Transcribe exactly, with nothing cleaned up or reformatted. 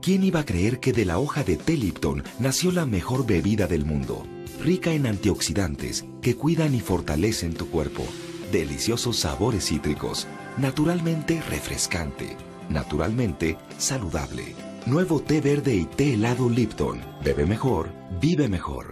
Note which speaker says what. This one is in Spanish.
Speaker 1: ¿Quién iba a creer que de la hoja de té Lipton nació la mejor bebida del mundo? Rica en antioxidantes que cuidan y fortalecen tu cuerpo. Deliciosos sabores cítricos. Naturalmente refrescante. Naturalmente saludable. Nuevo té verde y té helado Lipton. Bebe mejor, vive mejor.